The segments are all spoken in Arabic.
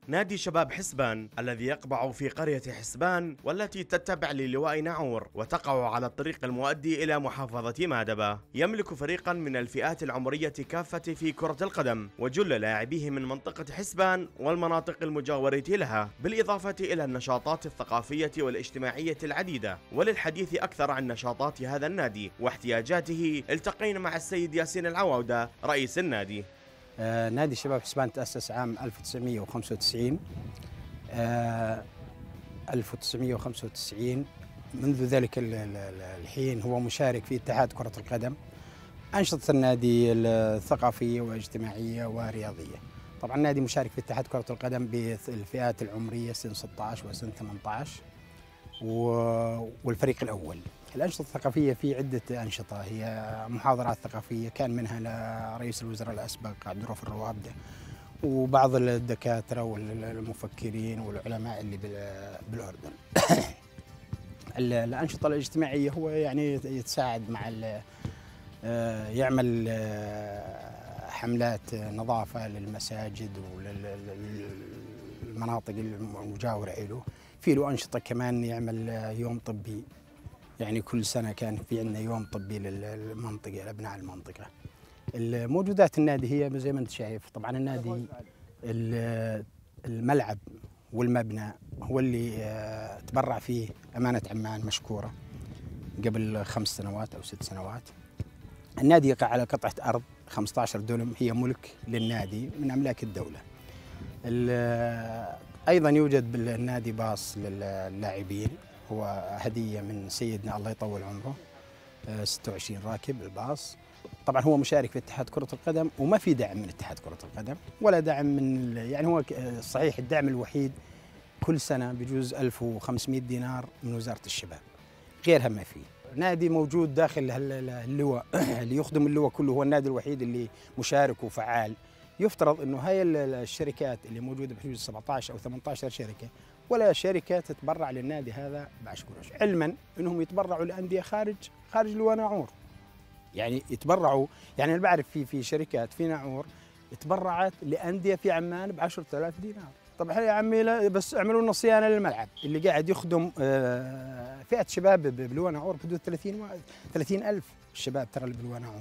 نادي شباب حسبان الذي يقبع في قرية حسبان والتي تتبع للواء نعور وتقع على الطريق المؤدي إلى محافظة مادبة، يملك فريقا من الفئات العمرية كافة في كرة القدم، وجل لاعبيه من منطقة حسبان والمناطق المجاورة لها، بالإضافة إلى النشاطات الثقافية والاجتماعية العديدة. وللحديث أكثر عن نشاطات هذا النادي واحتياجاته التقينا مع السيد ياسين العواودة رئيس النادي. نادي شباب حسبان تأسس عام 1995. 1995 منذ ذلك الحين هو مشارك في اتحاد كرة القدم. أنشطة النادي الثقافية واجتماعية ورياضية. طبعا النادي مشارك في اتحاد كرة القدم بالفئات العمرية سن 16 وسن 18 والفريق الأول. الأنشطة الثقافية في عدة أنشطة، هي محاضرات ثقافية كان منها لرئيس الوزراء الأسبق عبد الرؤوف الروابدة وبعض الدكاترة والمفكرين والعلماء اللي بالأردن. الأنشطة الاجتماعية هو يعني يتساعد مع يعمل حملات نظافة للمساجد وللمناطق المجاورة له. في له أنشطة كمان يعمل يوم طبي، يعني كل سنة كان في عندنا يوم طبي للمنطقة لأبناء المنطقة. الموجودات النادي هي زي ما أنت شايف. طبعا النادي الملعب والمبنى هو اللي تبرع فيه أمانة عمان مشكورة قبل 5 سنوات أو 6 سنوات. النادي يقع على قطعة أرض 15 دونم، هي ملك للنادي من أملاك الدولة. أيضا يوجد بالنادي باص للاعبين، هو هدية من سيدنا الله يطول عمره، 26 راكب الباص. طبعا هو مشارك في اتحاد كرة القدم وما في دعم من اتحاد كرة القدم ولا دعم من يعني هو صحيح الدعم الوحيد كل سنة بجوز 1500 دينار من وزارة الشباب، غيرها ما في. نادي موجود داخل اللواء اللي يخدم اللواء كله، هو النادي الوحيد اللي مشارك وفعال. يفترض انه هاي الشركات اللي موجوده بحدود 17 او 18 شركه ولا شركه تتبرع للنادي هذا ب10 قروش، علما انهم يتبرعوا لانديه خارج لواء ناعور. يعني يتبرعوا، يعني انا بعرف في شركات في ناعور تبرعت لانديه في عمان ب10,000 دينار. طب يا عمي بس اعملوا لنا صيانه للملعب اللي قاعد يخدم فئه شباب بلواء ناعور بحدود 30,000 الشباب ترى اللي بلواء ناعور.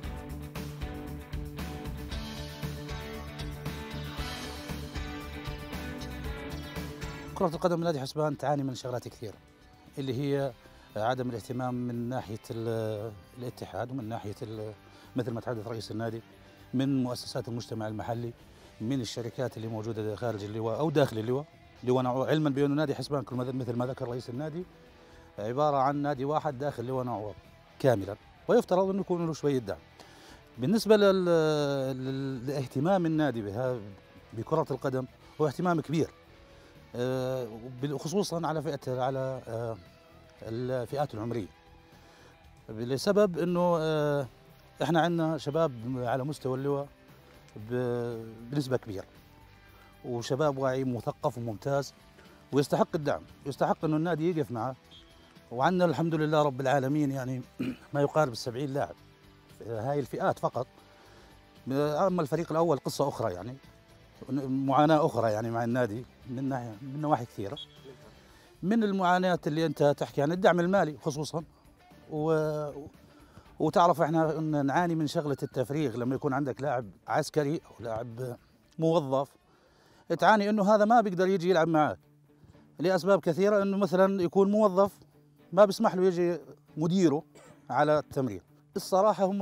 كرة القدم بنادي حسبان تعاني من شغلات كثيرة، اللي هي عدم الاهتمام من ناحية الاتحاد ومن ناحية مثل ما تحدث رئيس النادي، من مؤسسات المجتمع المحلي، من الشركات اللي موجودة خارج اللواء أو داخل اللواء. لواء ناعور، علما بأنه نادي حسبان مثل ما ذكر رئيس النادي عبارة عن نادي واحد داخل لواء ناعور كاملا، ويفترض أنه يكون له شوية دعم. بالنسبة لاهتمام النادي بكرة القدم هو اهتمام كبير، خصوصا على الفئات العمريه، لسبب انه احنا عندنا شباب على مستوى اللواء بنسبه كبيره، وشباب واعي مثقف وممتاز ويستحق الدعم، يستحق انه النادي يقف معه. وعندنا الحمد لله رب العالمين يعني ما يقارب 70 لاعب في هاي الفئات فقط. اما الفريق الاول قصه اخرى، يعني معاناة أخرى يعني مع النادي من نواحي كثيرة. من المعاناة اللي أنت تحكي عن الدعم المالي خصوصا، وتعرف إحنا نعاني من شغلة التفريغ. لما يكون عندك لاعب عسكري أو لاعب موظف تعاني إنه هذا ما بيقدر يجي يلعب معك لأسباب كثيرة، إنه مثلا يكون موظف ما بيسمح له يجي مديره على التمرين. الصراحة هم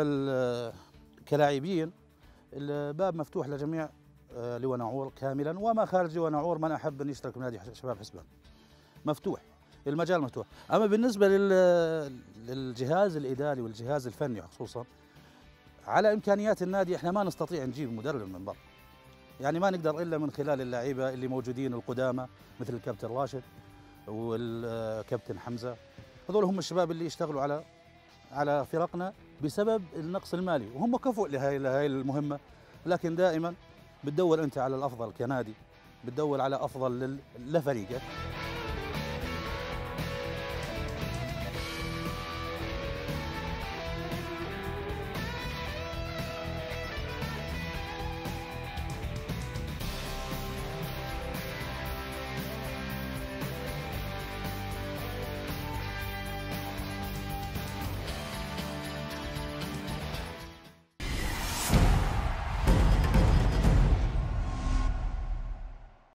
كلاعبين الباب مفتوح لجميع لواء ناعور كاملا، وما خارج لواء ناعور من احب ان يشترك بنادي شباب حسبان مفتوح، المجال مفتوح. اما بالنسبه للجهاز الاداري والجهاز الفني خصوصا، على امكانيات النادي احنا ما نستطيع نجيب مدرب من برا، يعني ما نقدر الا من خلال اللعيبه اللي موجودين القدامى مثل الكابتن راشد والكابتن حمزه. هذول هم الشباب اللي يشتغلوا على فرقنا بسبب النقص المالي، وهم كفؤ لهي المهمه. لكن دائما بتدور انت على الافضل كنادي، بتدور على افضل لفريقك.